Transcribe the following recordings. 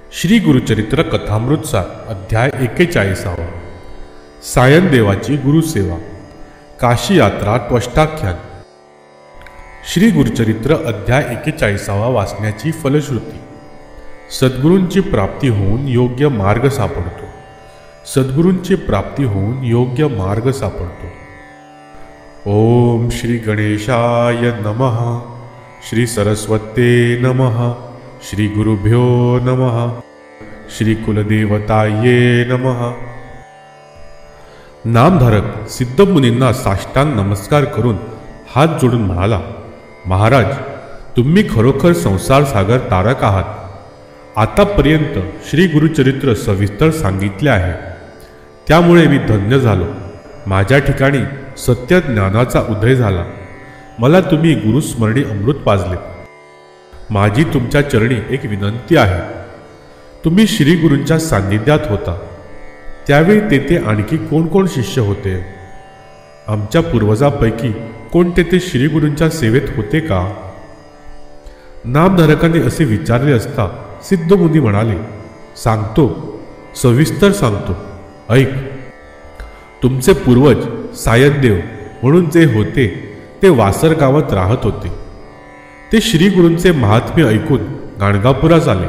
श्री गुरुचरित्र कथामृतसार अध्याय 41. सायनदेवाची गुरुसेवा. काशी यात्रा त्वष्टाख्यान. श्री गुरुचरित्र अध्याय 41 वाचण्याची फलश्रुती. सद्गुरूंची प्राप्ती होऊन योग्य मार्ग सापडतो. सद्गुरूंची प्राप्ती होऊन योग्य मार्ग सापडतो. ओम श्री गणेशाय नमः. श्री सरस्वते नमः. श्री गुरुभ्यो नमः. श्री कुलदेवताये नमः. नामधारक सिद्धमुनींना साष्टांग नमस्कार करून हात जोडून म्हणाला, महाराज, तुम्ही खरोखर संसार सागर तारक आहात. आतापर्यंत श्री गुरुचरित्र सविस्तर सांगितले आहे, त्यामुळे मी धन्य झालो. माझ्या ठिकाणी सत्य ज्ञानाचा उदय झाला. मला तुम्ही गुरुस्मरणी अमृत पाजले. माझी तुमच्या चरणी एक विनंती आहे. तुम्ही श्री गुरूंच्या सान्निध्यात होता त्यावेळी तेथे आणखी कोण कोण शिष्य होते? आमच्या पूर्वजापैकी कोण तेथे श्री गुरूंच्या सेवेत होते का? नामधारकाने असे विचारले असता सिद्धमुनी म्हणाले, सांगतो, सविस्तर सांगतो, ऐक. तुमचे पूर्वज सायनदेव म्हणून जे होते ते वासर गावात राहत होते. ते श्री गुरूंचे महात्म्य ऐकून गाणगापुरास आले.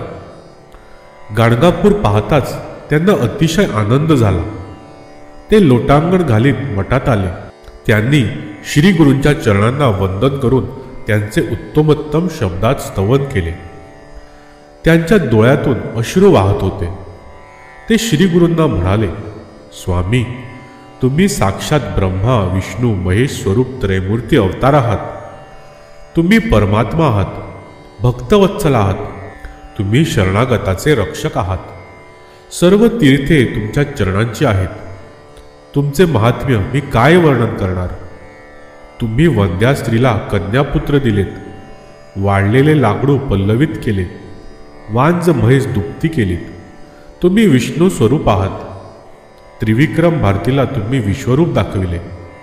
गाणगापूर पाहताच त्यांना अतिशय आनंद झाला. ते लोटांगण घालीत मठात आले. त्यांनी श्री गुरूंच्या चरणांना वंदन करून त्यांचे उत्तमोत्तम शब्दात स्तवन केले. त्यांच्या डोळ्यातून अश्रू वाहत होते. ते श्री गुरूंना म्हणाले, स्वामी, तुम्ही साक्षात ब्रह्मा विष्णू महेश स्वरूप त्रयमूर्ती अवतार आहात. तुम्ही परमात्मा आहात, भक्तवत्सल आहात. तुम्ही शरणागताचे रक्षक आहात. सर्व तीर्थे तुमच्या चरणांची आहेत. तुमचे महात्म्य मी काय वर्णन करणार? तुम्ही वंद्या स्त्रीला कन्यापुत्र दिलेत. वाढलेले लाकडू पल्लवित केले. वांज म्हैस दुभती केलीत. तुम्ही विष्णू स्वरूप आहात. त्रिविक्रम भारतीला तुम्ही विश्वरूप दाखविले.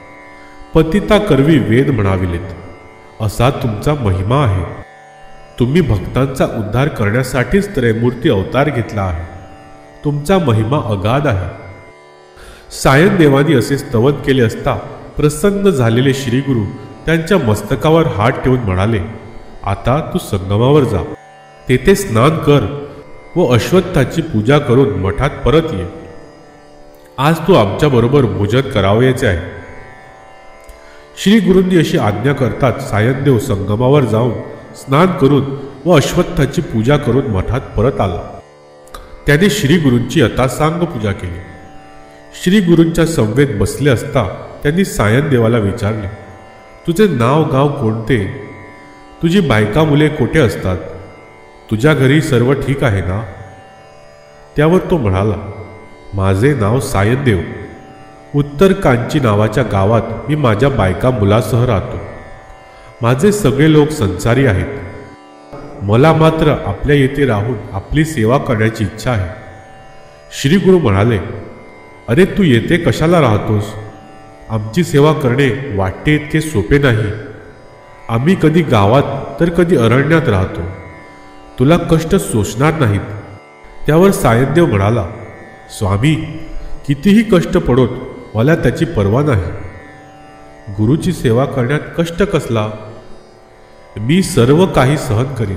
पतिता करवी वेद म्हणाविलेत. असा तुमचा महिमा आहे. तुम्ही भक्तांचा उद्धार करण्यासाठीच त्रयमूर्ती अवतार घेतला आहे. तुमचा महिमा अगाध आहे. सायनदेवानी असे स्तवन केले असता प्रसन्न झालेले श्रीगुरु त्यांच्या मस्तकावर हात ठेवून म्हणाले, आता तू संगमावर जा. तेथे स्नान कर व अश्वत्थाची पूजा करून मठात परत ये. आज तू आमच्याबरोबर भोजन करावयाचे आहे. श्री गुरूंनी अशी आज्ञा करतात सायनदेव संगमावर जाऊन स्नान करून व अश्वत्थाची पूजा करून मठात परत आला. त्याने श्री गुरूंची यथासांग पूजा केली. श्री गुरूंच्या संवेद बसले असता त्यांनी सायनदेवाला विचारले, तुझे नाव गाव कोणते? तुझी बायका मुले कोठे असतात? तुझ्या घरी सर्व ठीक आहे ना? त्यावर तो म्हणाला, माझे नाव सायनदेव. उत्तर कांची नावाच्या गावात मी माझ्या बायका मुलासह राहतो. माझे सगळे लोक संसारी आहेत. मला मात्र आपल्या येथे राहून आपली सेवा करण्याची इच्छा आहे. श्री गुरु म्हणाले, अरे तू येथे कशाला राहतोस? आमची सेवा करणे वाटते इतके सोपे नाही. आम्ही कधी गावात तर कधी अरण्यात राहतो. तुला कष्ट सोसणार नाहीत. त्यावर सायनदेव म्हणाला, स्वामी, कितीही कष्ट पडोत मला त्याची पर्वा नाही. गुरुची सेवा करण्यात कष्ट कसला? मी सर्व काही सहन करीन.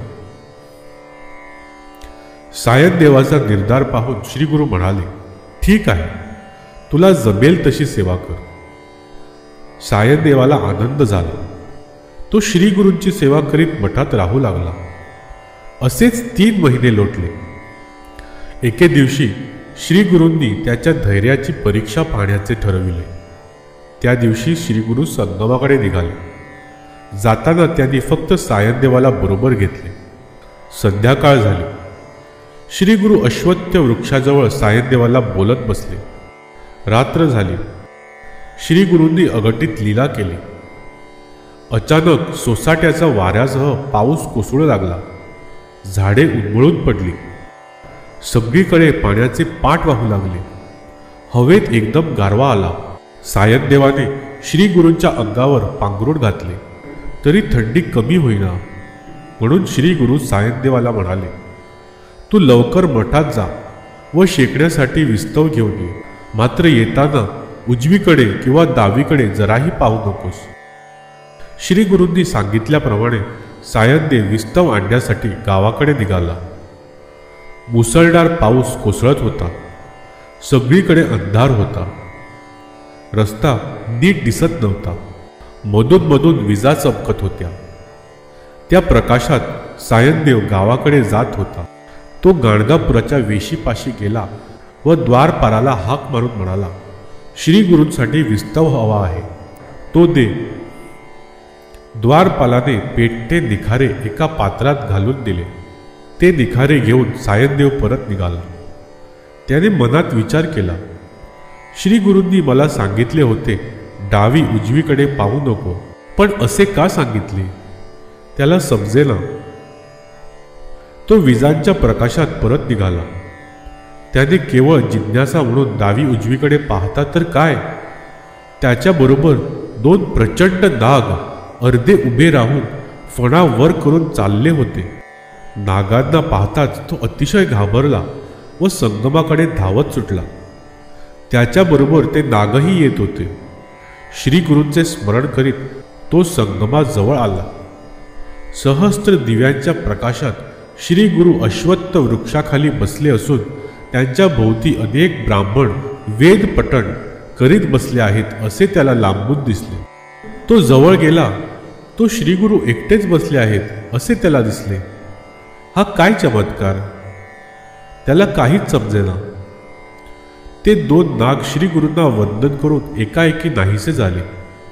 सायनदेवाचा निर्धार पाहून श्री गुरु म्हणाले, ठीक आहे, तुला जमेल तशी सेवा कर. सायनदेवाला आनंद झाला. तो श्री गुरूंची सेवा करीत मठात राहू लागला. असेच 3 महिने लोटले. एके दिवशी श्री गुरूंनी त्याच्या धैर्याची परीक्षा पाहण्याचे ठरविले. त्या दिवशी श्री गुरु संगमाकडे निघाले. जाताना त्यांनी फक्त सायनदेवाला बरोबर घेतले. संध्याकाळ झाली. श्री गुरु अश्वत्थ वृक्षाजवळ सायनदेवाला बोलत बसले. रात्र झाली. श्री गुरूंनी अघटित लीला केली. अचानक सोसाट्याचा वाऱ्यासह पाऊस कोसळू लागला. झाडे उन्मळून पडली. सगळीकडे पाण्याचे पाट वाहू लागले. हवेत एकदम गारवा आला. सायनदेवाने श्री गुरूंच्या अंगावर पांघरूण घातले तरी थंडी कमी होईना. म्हणून श्री गुरु सायनदेवाला म्हणाले, तू लवकर मठात जा व शेकण्यासाठी विस्तव घेऊन ये. मात्र येताना उजवीकडे किंवा डावीकडे जराही पाहू नकोस. श्री गुरूंनी सांगितल्याप्रमाणे सायनदेव विस्तव आणण्यासाठी गावाकडे निघाला. मुसळधार पाऊस कोसळत होता. सगळीकडे अंधार होता. रस्ता नीट दिसत नव्हता. मधून मधून विजा चमकत होत्या. त्या प्रकाशात सायनदेव गावाकडे जात होता. तो गाणगापुराच्या वेशीपाशी गेला व द्वारपालाला हाक मारून म्हणाला, श्री गुरूंसाठी विस्तव हवा आहे, तो दे. द्वारपालाने पेटते निखारे एका पात्रात घालून दिले. ते निखारे घेऊन सायनदेव परत निघाला. त्याने मनात विचार केला, श्री गुरूंनी मला सांगितले होते डावी उजवीकडे पाहू नको, पण असे का सांगितले त्याला समजेना. तो विजांच्या प्रकाशात परत निघाला. त्याने केवळ जिज्ञासा म्हणून डावी उजवीकडे पाहता तर काय, त्याच्याबरोबर 2 प्रचंड नाग अर्धे उभे राहून फणा वर करून चालले होते. नागांना पाहताच तो अतिशय घाबरला व संगमाकडे धावत सुटला. त्याच्याबरोबर ते नागही येत होते. श्री गुरूंचे स्मरण करीत तो संगमाजवळ आला. सहस्त्र दिव्यांच्या प्रकाशात श्री गुरु अश्वत्थ वृक्षाखाली बसले असून त्यांच्या भोवती अनेक ब्राह्मण वेद पठण करीत बसले आहेत असे त्याला लांबून दिसले. तो जवळ गेला. तो श्रीगुरु एकटेच बसले आहेत असे त्याला दिसले. हा काय चमत्कार, त्याला काहीच समजेना. ते 2 नाग श्रीगुरूंना वंदन करून एकाएकी नाहीसे झाले.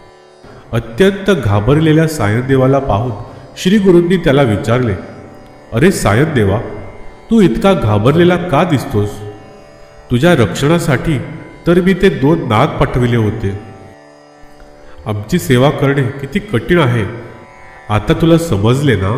अत्यंत घाबरलेल्या सायनदेवाला पाहून श्रीगुरूंनी त्याला विचारले, अरे सायनदेवा, तू इतका घाबरलेला का दिसतोस? तुझ्या रक्षणासाठी तर मी ते 2 नाग पाठविले होते. आमची सेवा करणे किती कठीण आहे आता तुला समजले ना?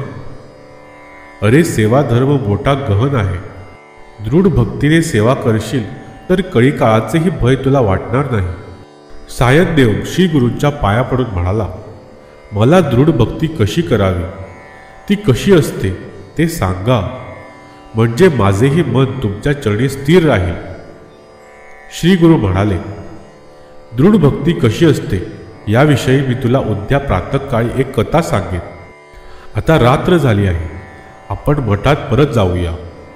अरे सेवा धर्म मोठा गहन आहे. दृढ भक्तीने सेवा करशील तर कळी काळाचेही भय तुला वाटणार नाही. सायनदेव श्री गुरूंच्या पाया पडून म्हणाला, मला दृढ भक्ती कशी करावी, ती कशी असते ते सांगा, म्हणजे माझेही मन तुमच्या चरणी स्थिर राहील. श्री गुरु म्हणाले, दृढ भक्ती कशी असते याविषयी मी तुला उद्या प्रातःकाळी एक कथा सांगेन. आता रात्र झाली आहे, आपण मठात परत जाऊया.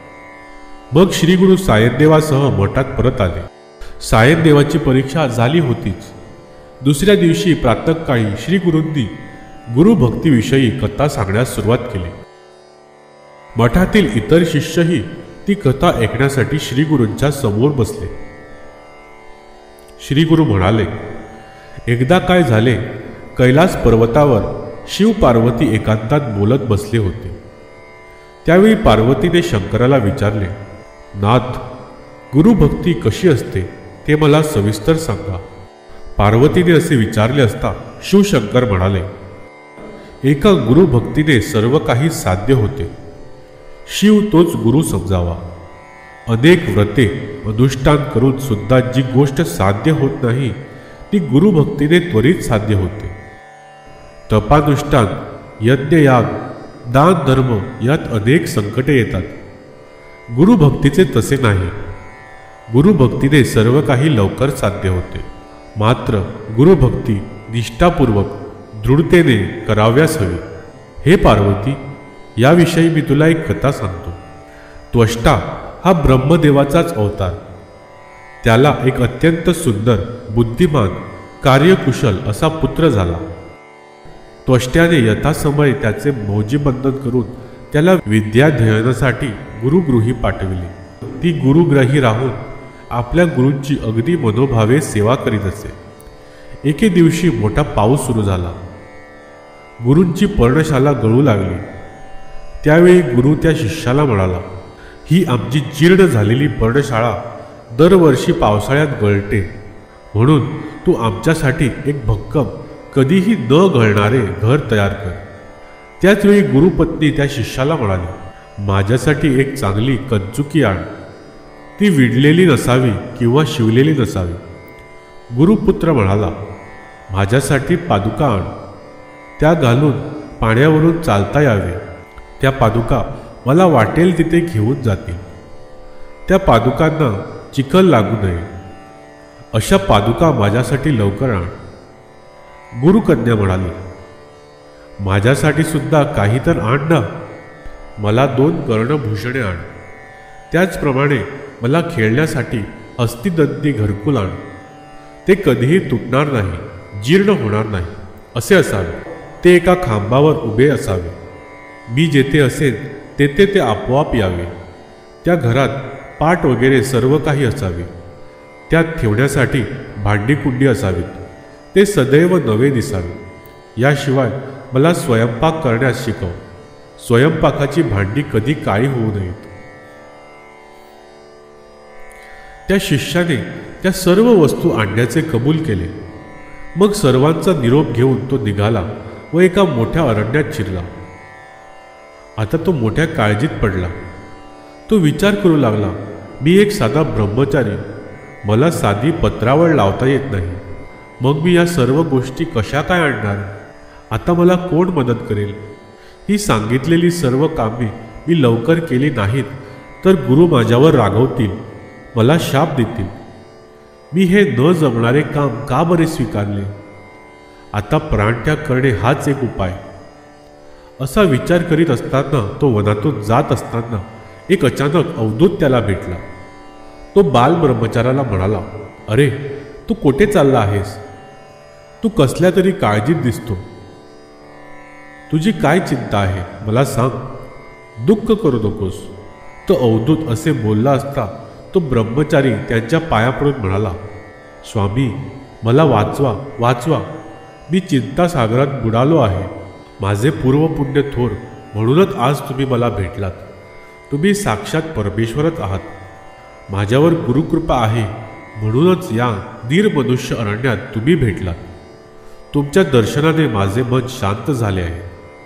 मग श्री गुरु सायनदेवासह मठात परत आले. सायनदेवाची परीक्षा झाली होतीच. दुसऱ्या दिवशी प्रातःकाळी श्री गुरूंनी गुरुभक्तीविषयी कथा सांगण्यास सुरुवात केली. मठातील इतर शिष्यही ती कथा ऐकण्यासाठी श्री गुरूंच्या समोर बसले. श्री गुरु म्हणाले, एकदा काय झाले, कैलास पर्वतावर शिव पार्वती एकांतात बोलत बसले होते. त्यावेळी पार्वतीने शंकराला विचारले, नाथ, गुरुभक्ती कशी असते ते मला सविस्तर सांगा. पार्वतीने असे विचारले असता शिवशंकर म्हणाले, एका गुरुभक्तीने सर्व काही साध्य होते. शिव तोच गुरु समजावा. अनेक व्रते अनुष्ठान करून सुद्धा जी गोष्ट साध्य होत नाही ती गुरुभक्तीने त्वरित साध्य होते. तपानुष्ठान, यज्ञयाग, दान धर्म यात अनेक संकटे येतात. गुरुभक्तीचे तसे नाही. गुरुभक्तीने सर्व काही लवकर साध्य होते. मात्र गुरुभक्ती निष्ठापूर्वक दृढतेने कराव्यास हवी. हे पार्वती, याविषयी मी तुला एक कथा सांगतो. त्वष्टा हा ब्रह्मदेवाचाच अवतार. त्याला एक अत्यंत सुंदर, बुद्धिमान, कार्यकुशल असा पुत्र झाला. त्वष्ट्याने यथासमय त्याचे मौजीबंधन करून त्याला विद्याध्ययनासाठी गुरुगृही पाठविले. ती गुरुग्रही राहून आपल्या गुरूंची अगदी मनोभावे सेवा करीत असे. एके दिवशी मोठा पाऊस सुरू झाला. गुरूंची पर्णशाला गळू लागली. त्यावेळी गुरु त्या शिष्याला म्हणाला, ही आमची जीर्ण झालेली पर्णशाळा दरवर्षी पावसाळ्यात गळते, म्हणून तू आमच्यासाठी एक भक्कम, कधीही न गळणारे घर तयार कर. त्याचवेळी गुरुपत्नी त्या शिष्याला म्हणाली, माझ्यासाठी एक चांगली कंचुकी आण. ती विडलेली नसावी किंवा शिवलेली नसावी. गुरुपुत्र म्हणाला, माझ्यासाठी पादुका आण. त्या घालून पाण्यावरून चालता यावे. त्या पादुका मला वाटेल तिथे घेऊन जातील. त्या पादुकांना चिखल लागू नये अशा पादुका माझ्यासाठी लवकर आण. गुरुकन्या म्हणाली, माझ्यासाठी सुद्धा काही तर आण ना. मला 2 कर्णभूषणे आण. त्याचप्रमाणे मला खेळण्यासाठी हस्तिदंती घरकुल आण. ते कधीही तुटणार नाही, जीर्ण होणार नाही असे असावे. ते एका खांबावर उभे असावे. मी जेथे असेल तेथे ते आपोआप यावे. त्या घरात पाट वगैरे सर्व काही असावे. त्यात ठेवण्यासाठी भांडीकुंडी असावीत. ते सदैव नवे दिसावे. याशिवाय मला स्वयंपाक करण्यास शिकव. स्वयंपाकाची भांडी कधी काळी होऊ नयेत. त्या शिष्याने त्या सर्व वस्तू आणण्याचे कबूल केले. मग सर्वांचा निरोप घेऊन तो निघाला व एका मोठ्या अरण्यात शिरला. आता तो मोठ्या काळजीत पडला. तो विचार करू लागला, मी एक साधा ब्रह्मचारी, मला साधी पत्रावळ लावता येत नाही. मग मी या सर्व गोष्टी कशा काय आणणार? आता मला कोण मदत करेल? ही सांगितलेली सर्व कामे मी लवकर केली नाहीत तर गुरु माझ्यावर रागवतील, मला शाप देतील. मी हे न जमणारे काम का बरे स्वीकारले? आता प्राणत्याग करणे हाच एक उपाय. असा विचार करीत असताना तो वनातून जात असताना एक अचानक अवधूत त्याला भेटला. तो बाल ब्रह्मचाराला म्हणाला, अरे तू कोठे चालला आहेस? तू कसल्या तरी काळजीत दिसतो. तुझी काय चिंता आहे मला सांग. दुःख करू नकोस. तो अवधूत असे बोलला असता तो ब्रह्मचारी त्यांच्या पाया पडून म्हणाला, स्वामी मला वाचवा वाचवा. मी चिंतासागरात बुडालो आहे. माझे पूर्वपुण्य थोर म्हणूनच आज तुम्ही मला भेटलात. तुम्ही साक्षात परमेश्वरच आहात. माझ्यावर गुरुकृपा आहे म्हणूनच या निर्मनुष्य अरण्यात तुम्ही भेटलात. तुमच्या दर्शनाने माझे मन शांत झाले आहे.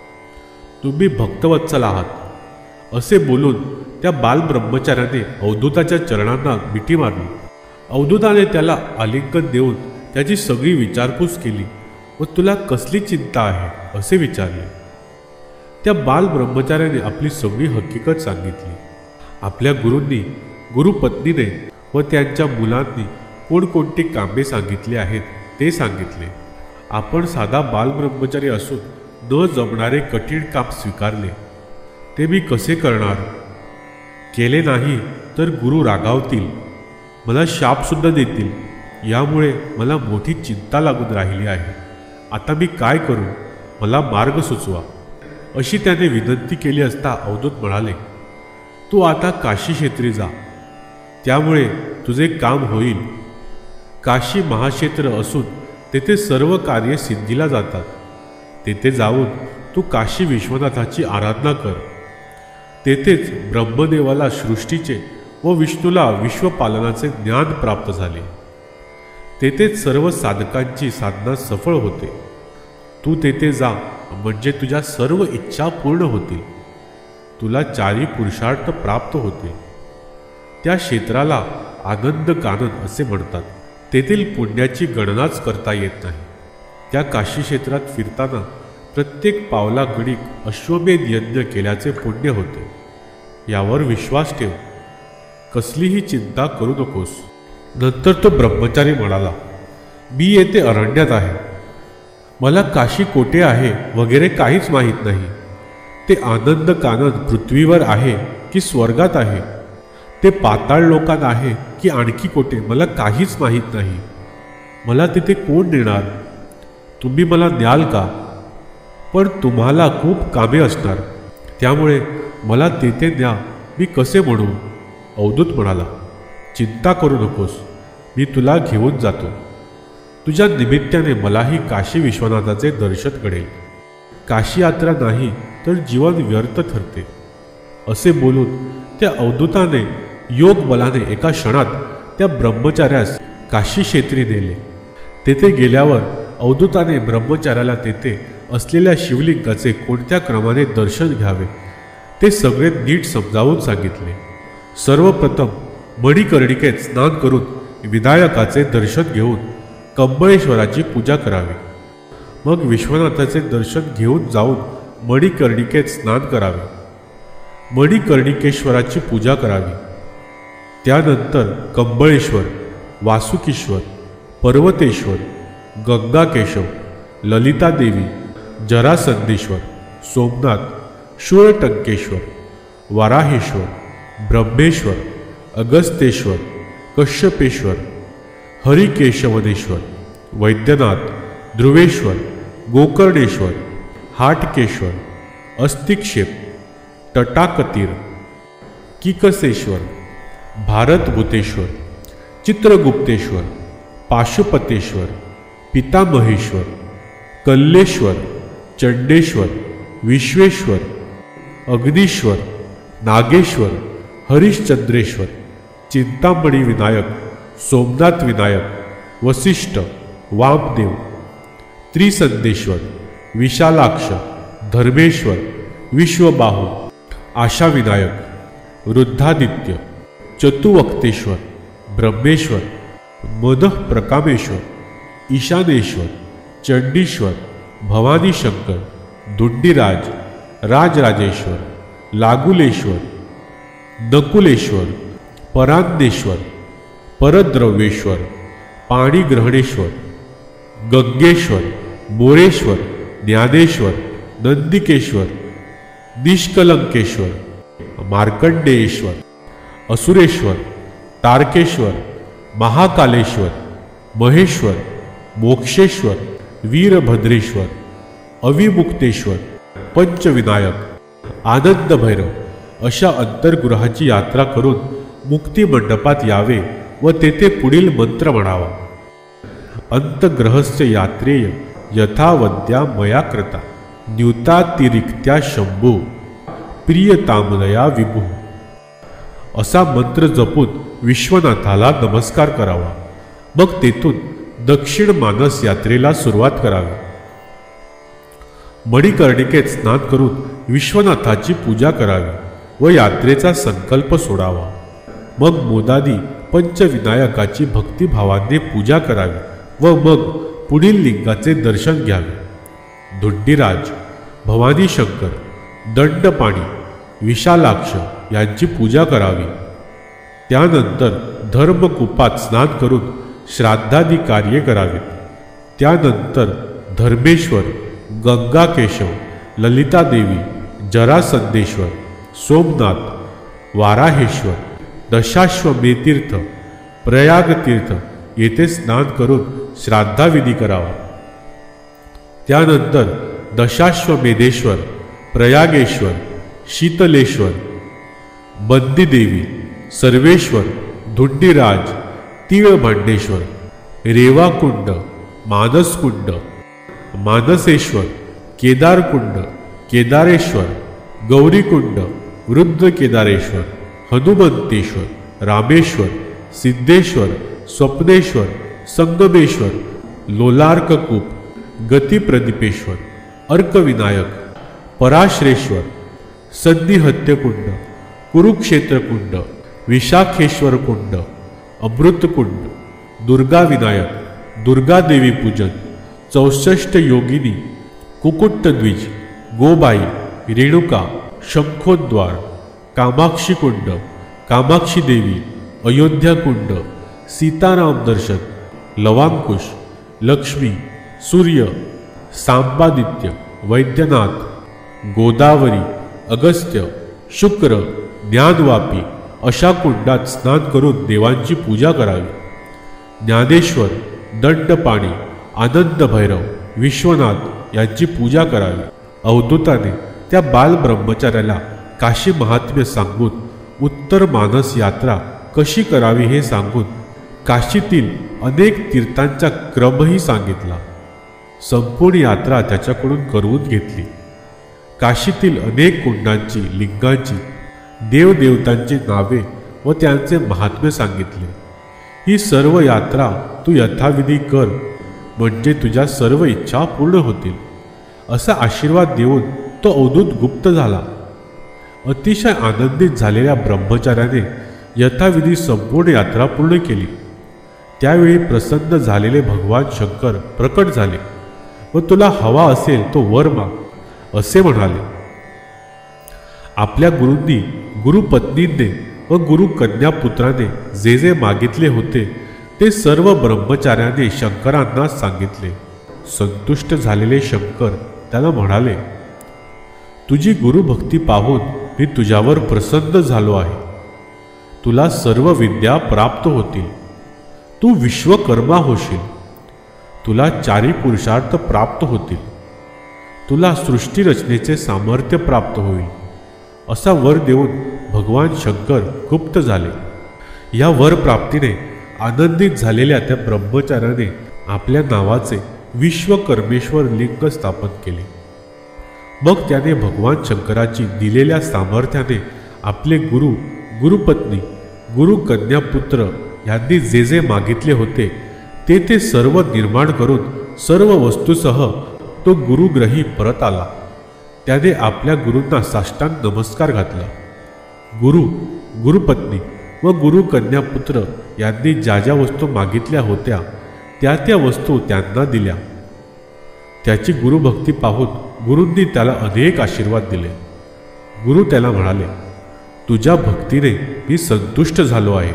तुम्ही भक्तवत्सल आहात. असे बोलून त्या बालब्रह्मचार्याने अवधूताच्या चरणांना मिठी मारली. अवधूताने त्याला आलिंगन देऊन त्याची सगळी विचारपूस केली व तुला कसली चिंता आहे असे विचारले. त्या बालब्रह्मचार्याने आपली सगळी हकीकत सांगितली. आपल्या गुरूंनी, गुरुपत्नीने व त्यांच्या मुलांनी कोणकोणती कामे सांगितली आहेत ते सांगितले. आपण साधा बालब्रह्मचारी असून न जमणारे कठीण काम स्वीकारले. ते मी कसे करणार? केले नाही तर गुरु रागावतील, मला शापसुद्धा देतील. यामुळे मला मोठी चिंता लागून राहिली आहे. आता मी काय करू? मला मार्ग सुचवा. अशी त्याने विनंती केली असता अवधूत म्हणाले, तू आता काशी क्षेत्री जा. त्यामुळे तुझे काम होईल. काशी महाक्षेत्र असून तेथे सर्व कार्य सिद्धीला जातात. तेथे जाऊन तू काशी विश्वनाथाची आराधना कर. तेथेच ब्रह्मदेवाला सृष्टीचे व विष्णूला विश्वपालनाचे ज्ञान प्राप्त झाले. तेथेच सर्व साधकांची साधना सफळ होते. तू तेथे जा म्हणजे तुझ्या सर्व इच्छा पूर्ण होतील. तुला 4 पुरुषार्थ प्राप्त होतील. त्या क्षेत्राला आनंद कानन असे म्हणतात. तेथील पुण्याची गणनाच करता येत नाही. त्या काशी क्षेत्रात फिरताना प्रत्येक पावला गणिक अश्वमेध यज्ञ केल्याचे पुण्य होते. यावर विश्वास ठेव. कसलीही चिंता करू नकोस. नंतर तो ब्रह्मचारी म्हणाला, मी येथे अरण्यात आहे. मला काशी कोठे आहे वगैरे काहीच माहीत नाही. ते आनंद कानन पृथ्वीवर आहे की स्वर्गात आहे? ते पाताळ लोकात आहे की आणखी कोठे मला काहीच माहीत नाही. मला तिथे कोण नेणार? तुम्ही मला न्याल का? पण तुम्हाला खूप कामे असणार. त्यामुळे मला तेथे न्या मी कसे म्हणू? अवधूत म्हणाला, चिंता करू नकोस. मी तुला घेऊन जातो. तुझ्या निमित्ताने मलाही काशी विश्वनाथाचे दर्शन घडेल. काशी यात्रा नाही तर जीवन व्यर्थ ठरते. असे बोलून त्या अवधूताने योग बलाने एका क्षणात त्या ब्रह्मचार्यास काशी क्षेत्री नेले. तेथे गेल्यावर अवधूताने ब्रह्मचार्याला तेथे असलेल्या शिवलिंगाचे कोणत्या क्रमाने दर्शन घ्यावे ते सगळे नीट समजावून सांगितले. सर्वप्रथम मणिकर्णिकेत स्नान करून विनायकाचे दर्शन घेऊन कंबळेश्वराची पूजा करावी. मग विश्वनाथाचे दर्शन घेऊन जाऊन मणिकर्णिकेत स्नान करावे. मणिकर्णिकेश्वराची पूजा करावी. त्यानंतर कंबळेश्वर, वासुकीश्वर, पर्वतेश्वर, गंगाकेशव, ललितादेवी, जरासंधेश्वर, सोमनाथ, शूळटंकेश्वर, वराहेश्वर, ब्रह्मेश्वर, अगस्तेश्वर, कश्यपेश्वर, हरिकेशवनेश्वर, वैद्यनाथ, ध्रुवेश्वर, गोकर्णेश्वर, हाटकेश्वर, अस्तिक्षेप, तटाकतीर, किकसेश्वर, भारतभूतेश्वर, चित्रगुप्तेश्वर, पाशुपतेश्वर, पितामहेश्वर, कल्लेश्वर, चंडेश्वर, विश्वेश्वर, अग्नीश्वर, नागेश्वर, हरिश्चंद्रेश्वर, चिंतामणी विनायक, सोमनाथ विनायक, वसिष्ठ, वामदेव, त्रिसंदेश्वर, विशालाक्ष, धर्मेश्वर, विश्वबाहू, आशाविनायक, रुद्धादित्य, चतुवक्तेश्वर, ब्रह्मेश्वर, मनःप्रकामेश्वर, ईशानेश्वर, चंडीश्वर, भवानी शंकर, दुंडीराज, राजराजेश्वर, लागुलेश्वर, नकुलेश्वर, परान्नेश्वर, परद्रव्येश्वर, पाणीग्रहणेश्वर, गंगेश्वर, मोरेश्वर, ज्ञानेश्वर, नंदिकेश्वर, निष्कलंकेश्वर, मार्कंडेयेश्वर, असुरेश्वर, तारकेश्वर, महाकालेश्वर, महेश्वर, मोक्षेश्वर, वीरभद्रेश्वर, अविमुक्तेश्वर, पंचविनायक, आनंद भैरव अशा अंतर्गृहाची यात्रा करून मुक्तिमंडपात यावे व तेथे पुढील मंत्र म्हणावा. अंतग्रहस्य यात्रेय यथावद्या मया कृता न्यूतातिरिक्त्या शंभू प्रियतामनया विभू असा मंत्र जपून विश्वनाथाला नमस्कार करावा. मग तेथून दक्षिण मानस यात्रेला सुरुवात करावी. मणिकर्णिकेत स्नान करून विश्वनाथाची पूजा करावी व यात्रेचा संकल्प सोडावा. मग मोदादी पंचविनायकाची भक्तिभावाने पूजा करावी व मग पुढील लिंगाचे दर्शन घ्यावे. धुंडीराज, भवानी शंकर, दंडपाणी, विशालाक्ष यांची पूजा करावी. त्यानंतर धर्मकूपात स्नान करून श्राद्धादी कार्ये करावीत. त्यानंतर धर्मेश्वर, गंगाकेशव, ललितादेवी, जरासंधेश्वर, सोमनाथ, वाराहेश्वर, दशाश्वमेधतीर्थ, प्रयागतीर्थ येथे स्नान करून श्राद्धाविधी करावा. त्यानंतर दशाश्वमेधेश्वर, प्रयागेश्वर, शीतलेश्वर, बंदीदेवी, सर्वेश्वर, धुंडीराज, तिळभांडेश्वर, रेवाकुंड, मानसकुंड, मानसेश्वर, केदारकुंड, केदारेश्वर, गौरीकुंड, वृद्ध केदारेश्वर, हनुमंतेश्वर, रामेश्वर, सिद्धेश्वर, स्वप्नेश्वर, संगमेश्वर, लोलार्ककूप, गतिप्रदीपेश्वर, अर्कविनायक, पराश्रेश्वर, संधिहत्यकुंड, कुरुक्षेत्रकुंड, विशाखेश्वर कुंड, अमृतकुंड, दुर्गाविनायक, दुर्गादेवी पूजन, 64 योगिनी, कुकुट्टद्विज, गोबाई, रेणुका, शंखोद्वार, कामाक्षी कुंड, कामाक्षी देवी, अयोध्याकुंड, सीताराम दर्शन, लवांकुश, लक्ष्मी, सूर्य, सांबादित्य, वैद्यनाथ, गोदावरी, अगस्त्य, शुक्र, ज्ञानवापी अशा कुंडात स्नान करून देवांची पूजा करावी. ज्ञानेश्वर, दंडपाणी, आनंद भैरव, विश्वनाथ यांची पूजा करावी. अवधूताने त्या बालब्रह्मचार्याला काशी महात्म्य सांगून उत्तर मानस यात्रा कशी करावी हे सांगून काशीतील अनेक तीर्थांचा क्रमही सांगितला. संपूर्ण यात्रा त्याच्याकडून करवून घेतली. काशीतील अनेक कुंडांची, लिंगांची, देवदेवतांची नावे व त्यांचे महात्म्य सांगितले. ही सर्व यात्रा तू यथाविधी कर म्हणजे तुझ्या सर्व इच्छा पूर्ण होतील असा आशीर्वाद देऊन तो अवधूत गुप्त झाला. अतिशय आनंदित झालेल्या ब्रह्मचार्याने यथाविधी संपूर्ण यात्रा पूर्ण केली. त्यावेळी प्रसन्न झालेले भगवान शंकर प्रकट झाले व तुला हवा असेल तो वर माग असे म्हणाले. आपल्या गुरूंनी, गुरुपत्नींनी व गुरुकन्यापुत्राने जे जे मागितले होते ते सर्व ब्रह्मचार्याने शंकरांना सांगितले. संतुष्ट झालेले शंकर त्याला म्हणाले, तुझी गुरुभक्ती पाहून मी तुझ्यावर प्रसन्न झालो आहे. तुला सर्व विद्या प्राप्त होतील. तू विश्वकर्मा होशील. तुला चारी पुरुषार्थ प्राप्त होतील. तुला सृष्टी रचनेचे सामर्थ्य प्राप्त होईल. असा वर देऊन भगवान शंकर गुप्त झाले. या वर प्राप्तीने आनंदित झालेल्या त्या ब्रह्मचार्याने आपल्या नावाचे विश्वकर्मेश्वर लिंग स्थापन केले. मग त्याने भगवान शंकराची दिलेल्या सामर्थ्याने आपले गुरु, गुरुपत्नी, गुरुकन्यापुत्र यांनी जे जे मागितले होते ते सर्व निर्माण करून सर्व वस्तूसह तो गुरुग्रही परत आला. त्याने आपल्या गुरूंना साष्टांग नमस्कार घातला. गुरु, गुरुपत्नी व गुरुकन्यापुत्र यांनी ज्या ज्या वस्तू मागितल्या होत्या त्या वस्तू त्यांना दिल्या. त्याची गुरुभक्ती पाहून गुरूंनी त्याला अनेक आशीर्वाद दिले. गुरु त्याला म्हणाले, तुझ्या भक्तीने मी संतुष्ट झालो आहे.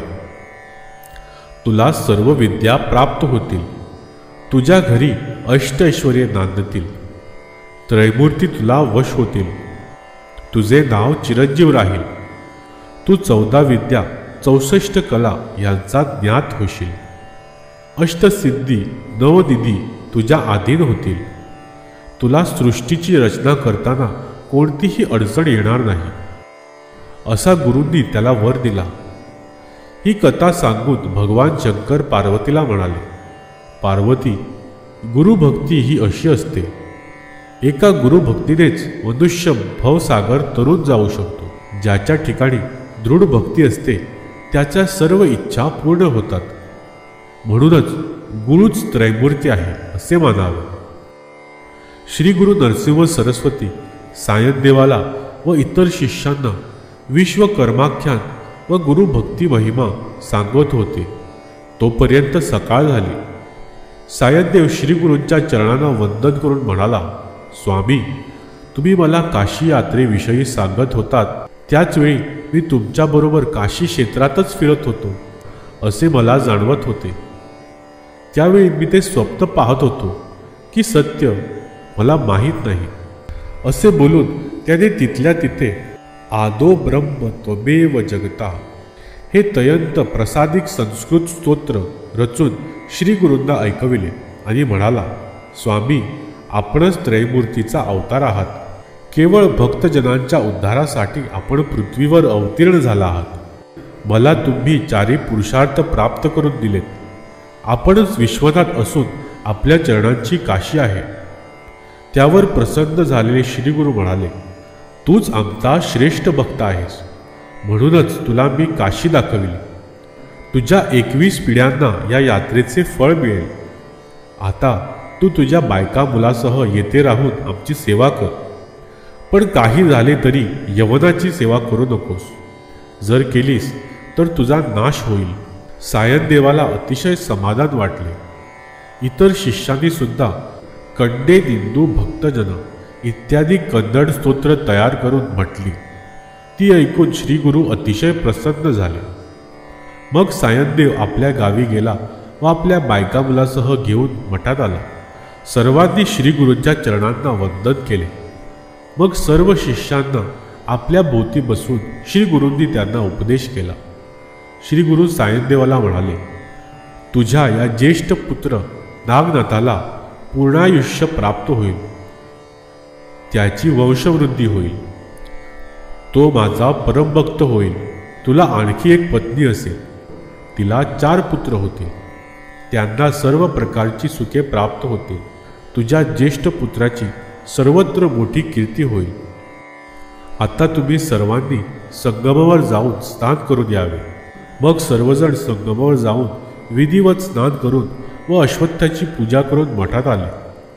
तुला सर्व विद्या प्राप्त होतील. तुझ्या घरी अष्टऐश्वर्ये नांदतील. त्रैमूर्ती तुला वश होतील. तुझे नाव चिरंजीव राहील. तू 14 विद्या 64 कला यांचा ज्ञात होशील. अष्टसिद्धी 9 निधी तुझ्या अधीन होतील. तुला सृष्टीची रचना करताना कोणतीही अडचण येणार नाही. असा गुरूंनी त्याला वर दिला. ही कथा सांगून भगवान शंकर पार्वतीला म्हणाले, पार्वती, गुरुभक्ती ही अशी असते. एका गुरुभक्तीनेच मनुष्य भवसागर तरून जाऊ शकतो. ज्याच्या ठिकाणी दृढ भक्ती असते त्याच्या सर्व इच्छा पूर्ण होतात. म्हणूनच गुरुच त्रैमूर्ती आहे असे मानावे. श्री गुरु नरसिंह सरस्वती सायनदेवाला व इतर शिष्यांना विश्वकर्माख्यान व गुरुभक्ती महिमा सांगत होते. तोपर्यंत सकाळ झाली. सायनदेव श्री गुरूंच्या चरणांना वंदन करून म्हणाला, स्वामी, तुम्ही मला काशी यात्रेविषयी सांगत होतात त्याचवेळी मी तुमच्याबरोबर काशी क्षेत्रातच फिरत होतो असे मला जाणवत होते. त्यावेळी मी ते स्वप्न पाहत होतो की सत्य मला माहीत नाही. असे बोलून त्याने तिथल्या तिथे आदो ब्रह्म त्वमेव जगता हे तयंत प्रसादिक संस्कृत स्तोत्र रचून श्री गुरूंना ऐकविले आणि म्हणाला, स्वामी, आपणच त्रैमूर्तीचा अवतार आहात. केवळ भक्तजनांच्या उद्धारासाठी आपण पृथ्वीवर अवतीर्ण झाला आहात. मला तुम्ही चारी पुरुषार्थ प्राप्त करून दिलेत. आपणच विश्वनाथ असून आपल्या चरणांची काशी आहे. त्यावर प्रसन्न झालेले श्री गुरु म्हणाले, तूच आमचा श्रेष्ठ भक्त आहेस. म्हणूनच तुला मी काशी दाखविली. तुझ्या 21 पिढ्यांना या यात्रेचे फळ मिळेल. आता तू तुझ्या बायका मुलासह येथे राहून आमची सेवा कर. पण काही झाले तरी यवनाची सेवा करू नकोस. जर केलीस तर तुझा नाश होईल. सायनदेवाला अतिशय समाधान वाटले. इतर शिष्यांनी सुद्धा कंडे निंदू भक्तजन इत्यादी कन्नड स्तोत्र तयार करून म्हटली. ती ऐकून श्री गुरु अतिशय प्रसन्न झाले. मग सायनदेव आपल्या गावी गेला व आपल्या बायका मुलासह घेऊन मठात आला. सर्वांनी श्री गुरूंच्या चरणांना वंदन केले. मग सर्व शिष्यांना आपल्या भोवती बसून श्री गुरूंनी त्यांना उपदेश केला. श्री गुरु सायनदेवाला म्हणाले, तुझ्या या ज्येष्ठ पुत्र नागनाथाला पूर्णायुष्य प्राप्त होईल. त्याची वंशवृद्धी होईल. तो माझा परमभक्त होईल. तुला आणखी एक पत्नी असेल. तिला 4 पुत्र होतील. त्यांना सर्व प्रकारची सुखे प्राप्त होतील. तुझ्या ज्येष्ठ पुत्राची सर्वत्र मोठी कीर्ती होईल. आता तुम्ही सर्वांनी संगमावर जाऊन स्नान करून यावे. मग सर्वजण संगमावर जाऊन विधिवत स्नान करून व अश्वत्थाची पूजा करून मठात आले.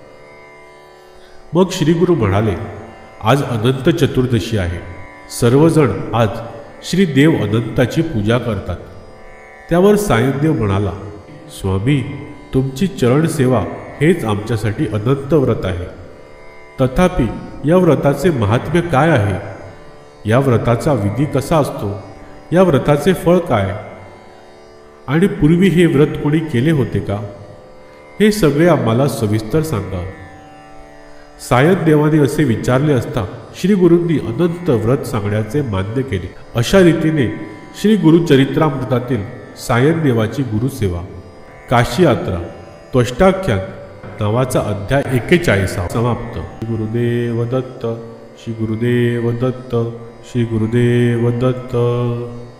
मग श्री गुरु म्हणाले, आज अनंत चतुर्दशी आहे. सर्वजण आज श्री देव अनंताची पूजा करतात. त्यावर सायनदेव म्हणाला, स्वामी, तुमची चरणसेवा हेच आमच्यासाठी अनंत व्रत आहे. तथापि या व्रताचे महात्म्य काय आहे या व्रताचा विधी कसा असतो, या व्रताचे फळ काय, आणि पूर्वी हे व्रत कोणी केले होते का, हे सगळे आम्हाला सविस्तर सांगा. सायन देवाने असे विचारले असता श्री गुरूंनी अनंत व्रत सांगण्याचे मान्य केले. अशा रीतीने श्री गुरुचरित्रामृतातील सायन देवाची गुरुसेवा, काशी यात्रा, त्वष्टाख्यान नावाचा अध्याय 41 समाप्त. श्री गुरुदेव दत्त. श्री गुरुदेव दत्त. श्री गुरुदेव दत्त.